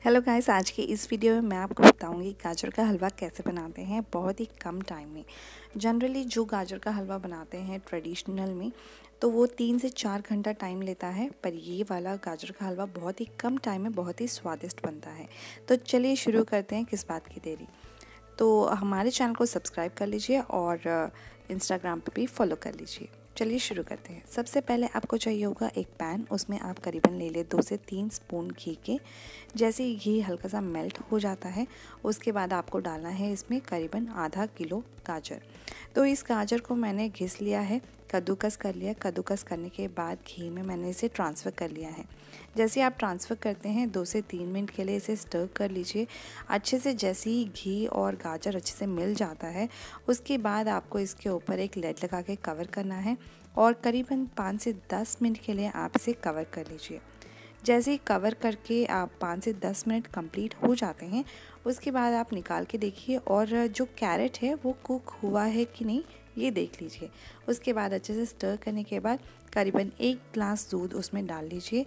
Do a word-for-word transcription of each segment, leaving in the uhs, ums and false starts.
Hello guys, आज के इस वीडियो में मैं आपको बताऊंगी गाजर का हलवा कैसे बनाते हैं बहुत ही कम टाइम में। जनरली जो गाजर का हलवा बनाते हैं ट्रेडिशनल में तो वो तीन से चार घंटा टाइम लेता है, पर ये वाला गाजर का हलवा बहुत ही कम टाइम में बहुत ही स्वादिष्ट बनता है। तो चलिए शुरू करते हैं, किस बात की देरी। तो हमारे चैनल को सब्सक्राइब कर लीजिए और इंस्टाग्राम पे भी फॉलो कर लीजिए। चलिए शुरू करते हैं। सबसे पहले आपको चाहिए होगा एक पैन, उसमें आप करीबन ले ले दो से तीन स्पून घी के। जैसे ही घी हल्का सा मेल्ट हो जाता है उसके बाद आपको डालना है इसमें करीबन आधा किलो गाजर। तो इस गाजर को मैंने घिस लिया है, कद्दूकस कर लिया। कद्दूकस करने के बाद घी में मैंने इसे ट्रांसफ़र कर लिया है। जैसे आप ट्रांसफ़र करते हैं दो से तीन मिनट के लिए इसे स्टर कर लीजिए अच्छे से। जैसे ही घी और गाजर अच्छे से मिल जाता है उसके बाद आपको इसके ऊपर एक लेड लगा के कवर करना है और करीबन पाँच से दस मिनट के लिए आप इसे कवर कर लीजिए। जैसे ही कवर करके आप पाँच से दस मिनट कंप्लीट हो जाते हैं उसके बाद आप निकाल के देखिए और जो कैरेट है वो कुक हुआ है कि नहीं ये देख लीजिए। उसके बाद अच्छे से स्टर करने के बाद करीबन एक ग्लास दूध उसमें डाल लीजिए।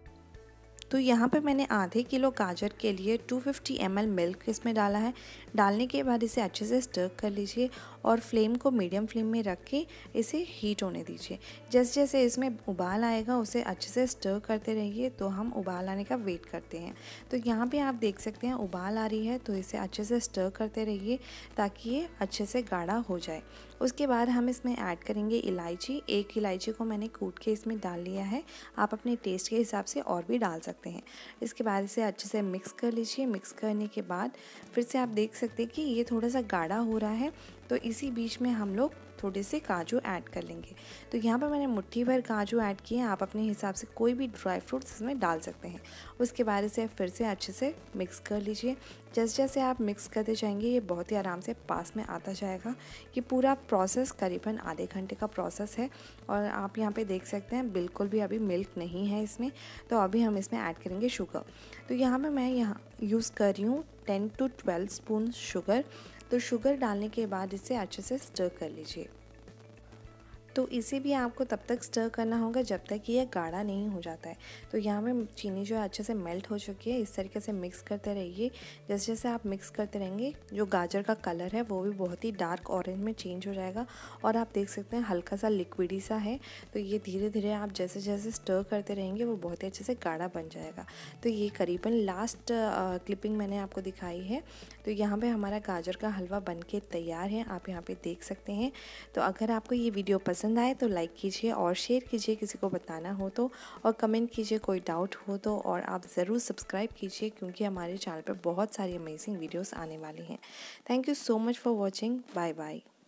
तो यहाँ पे मैंने आधे किलो गाजर के लिए दो सौ पचास एम एल मिल्क इसमें डाला है। डालने के बाद इसे अच्छे से स्टर कर लीजिए और फ्लेम को मीडियम फ्लेम में रख के इसे हीट होने दीजिए। जैसे जैसे इसमें उबाल आएगा उसे अच्छे से स्टर करते रहिए। तो हम उबाल आने का वेट करते हैं। तो यहाँ पे आप देख सकते हैं उबाल आ रही है, तो इसे अच्छे से स्टर करते रहिए ताकि ये अच्छे से गाढ़ा हो जाए। उसके बाद हम इसमें ऐड करेंगे इलायची। एक इलायची को मैंने कूट के इसमें डाल लिया है, आप अपने टेस्ट के हिसाब से और भी डाल सकते हैं। इसके बाद इसे अच्छे से मिक्स कर लीजिए। मिक्स करने के बाद फिर से आप देख सकते हैं कि ये थोड़ा सा गाढ़ा हो रहा है, तो इसी बीच में हम लोग थोड़े से काजू ऐड कर लेंगे। तो यहाँ पर मैंने मुट्ठी भर काजू ऐड किए, आप अपने हिसाब से कोई भी ड्राई फ्रूट्स इसमें डाल सकते हैं। उसके बाद इसे फिर से अच्छे से मिक्स कर लीजिए। जैसे जैसे आप मिक्स करते जाएंगे ये बहुत ही आराम से पास में आता जाएगा। ये पूरा प्रोसेस करीबन आधे घंटे का प्रोसेस है और आप यहाँ पे देख सकते हैं बिल्कुल भी अभी मिल्क नहीं है इसमें। तो अभी हम इसमें ऐड करेंगे शुगर। तो यहाँ पे मैं यहाँ यूज़ कर रही हूँ ten to twelve spoon sugar. तो शुगर डालने के बाद इसे अच्छे से स्टर कर लीजिए। तो इसे भी आपको तब तक स्टर करना होगा जब तक कि यह गाढ़ा नहीं हो जाता है। तो यहाँ पे चीनी जो है अच्छे से मेल्ट हो चुकी है। इस तरीके से मिक्स करते रहिए। जैसे जैसे आप मिक्स करते रहेंगे जो गाजर का कलर है वो भी बहुत ही डार्क ऑरेंज में चेंज हो जाएगा और आप देख सकते हैं हल्का सा लिक्विडी सा है। तो ये धीरे धीरे आप जैसे जैसे स्टर करते रहेंगे वो बहुत ही अच्छे से गाढ़ा बन जाएगा। तो ये करीबन लास्ट क्लिपिंग मैंने आपको दिखाई है। तो यहाँ पर हमारा गाजर का हलवा बन के तैयार है, आप यहाँ पर देख सकते हैं। तो अगर आपको ये वीडियो पसंद आए तो लाइक कीजिए और शेयर कीजिए, किसी को बताना हो तो, और कमेंट कीजिए कोई डाउट हो तो, और आप ज़रूर सब्सक्राइब कीजिए क्योंकि हमारे चैनल पर बहुत सारी अमेजिंग वीडियोस आने वाली हैं। Thank you so much for watching. Bye bye.